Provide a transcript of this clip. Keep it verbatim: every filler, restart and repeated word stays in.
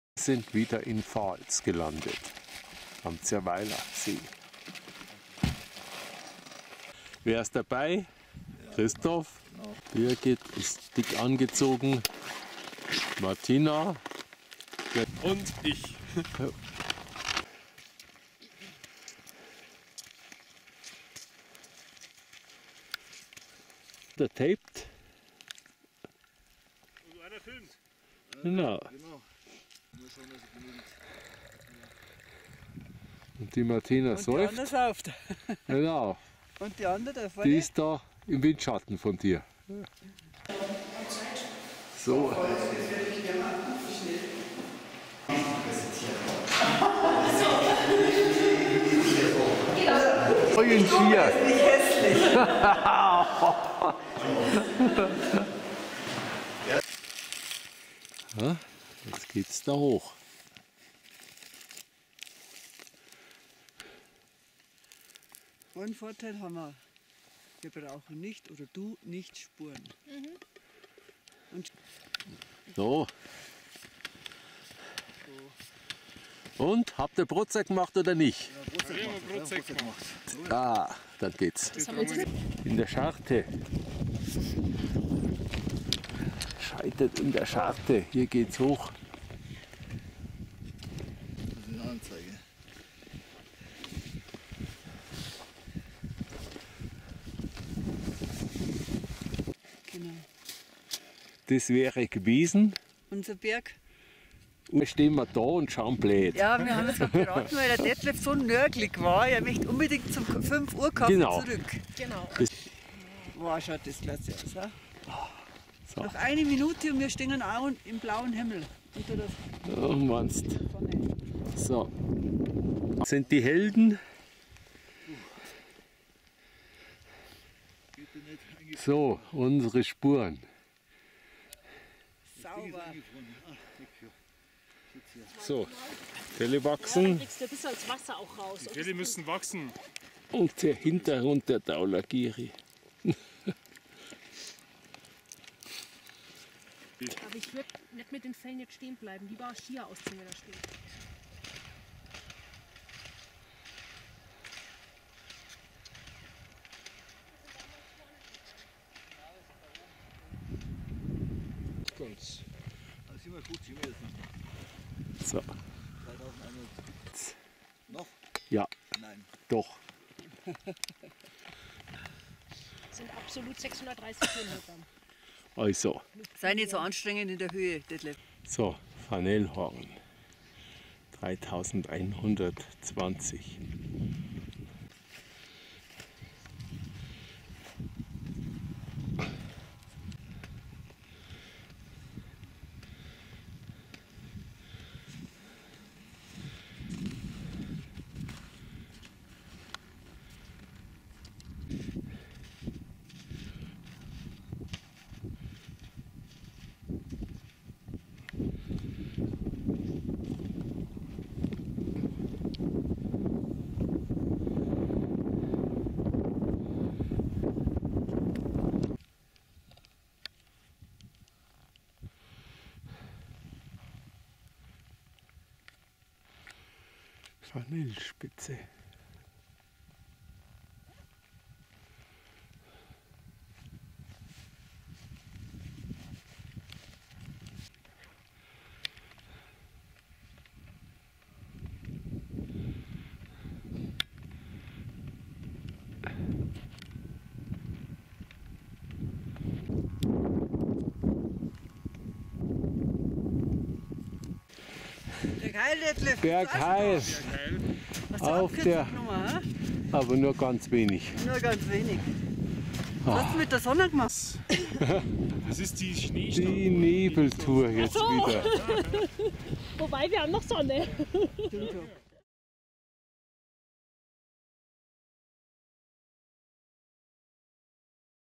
Sind wieder in Pfalz gelandet, am Zerweiler See. Wer ist dabei? Ja. Christoph, genau. Birgit ist dick angezogen, Martina und ich. Der taped. Und einer filmt. Genau. Genau. Und die Martina und säuft. Die andere sauft. Genau. Und die andere da vorne? Die ist da im Windschatten von dir. So. Neuen Skier. Nicht hässlich. Ja, jetzt geht's da hoch. Einen Vorteil haben wir. Wir brauchen nicht, oder du, nicht Spuren. Mhm. Und So. Und, habt ihr Brotzeit gemacht oder nicht? Ja, Brotzeit gemacht. Brotzeit gemacht. Ah, dann geht's. In der Scharte. Scheitet in der Scharte. Hier geht's hoch. Das ist eine Anzeige. genau. Das wäre gewesen. Unser Berg. Und stehen wir da und schauen blöd. Ja, wir haben uns gerade beraten, weil der Detlef so nörgelig war. Er möchte unbedingt zum fünf Uhr Kaffee Genau. zurück. Genau. Wow, schaut das klasse aus. He? So. Noch eine Minute und wir stehen auch im blauen Himmel. Unter der Oh, meinst. Sonne. So. Das sind die Helden. So, unsere Spuren. Sauber. So, Felle Ja, dann wachsen kriegst du ein bisschen das Wasser auch raus. Die Felle müssen wachsen. und der Hintergrund der Daulagiri. Aber ich würde nicht mit den Fellen jetzt stehen bleiben. Lieber Skier ausziehen, wenn er steht. Das sind wir gut, sind wir jetzt noch. So, zweitausendeinhundert. Noch? ja, Nein. doch. Das sind absolut sechshundertdreißig Kilometer. Also, Sei nicht so anstrengend in der Höhe, Detlef. so, Fanelhorn. dreitausendeinhundertzwanzig. Fanelspitze. Bergheil, Detlef. Bergheil, Hast du auf der, Nummer, aber nur ganz wenig. Nur ganz wenig. Was hast du mit der Sonne gemacht? Das ist die Schneestadt. Die Nebeltour jetzt Ach so. wieder. Wobei, wir haben noch Sonne. Stimmt schon.